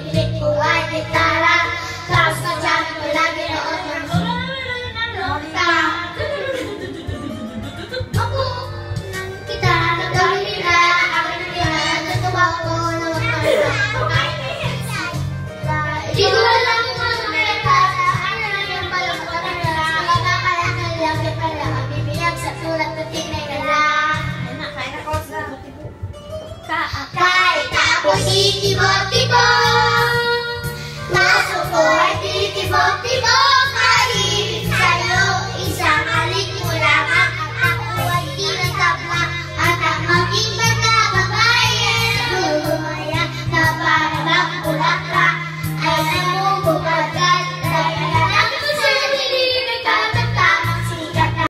pilit ko ay gitara. Tapos na dyan ko lagi noon ng nota. Ako ng gitara, gawin nila. Akin na nila, natuwa ko ng di ko alam kung ano nila. Ano lang yung palang katanila. Makakala na lang yung pala. Bibiyag sa sulat na tinay ka lang. Kay tapos si Tibo-Tibo.